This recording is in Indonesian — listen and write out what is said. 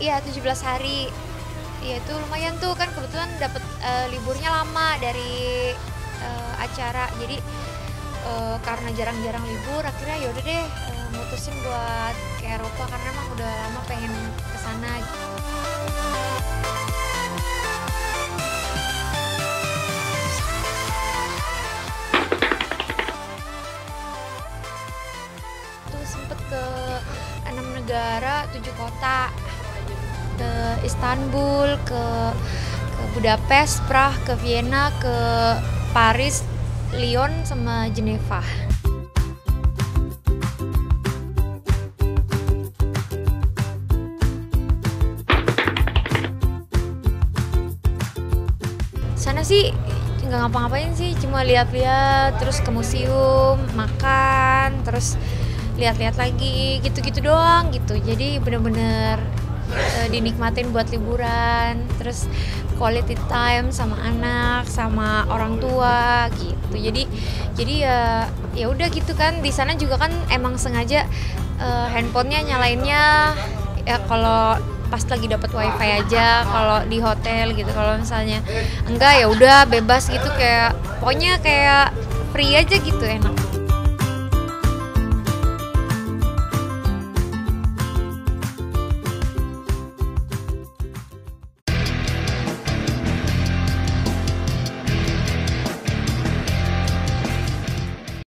Iya 17 hari. Iya itu lumayan tuh kan kebetulan dapet liburnya lama dari acara. Jadi karena jarang-jarang libur akhirnya yaudah deh mutusin buat ke Eropa karena emang udah lama pengen kesana. Tuh sempet ke 6 negara, 7 kota, ke Istanbul, ke Budapest, Prague, ke Vienna, ke Paris, Lyon, sama Geneva. Sana sih nggak ngapa-ngapain sih, cuma lihat-lihat, terus ke museum, makan, terus lihat-lihat lagi, gitu-gitu doang gitu. Jadi bener-bener dinikmatin buat liburan, terus quality time sama anak, sama orang tua gitu. Jadi ya udah gitu kan. Di sana juga kan emang sengaja handphonenya nyalainnya ya kalau pas lagi dapat wifi aja, kalau di hotel gitu. Kalau misalnya enggak ya udah bebas gitu, kayak pokoknya kayak free aja gitu, enak.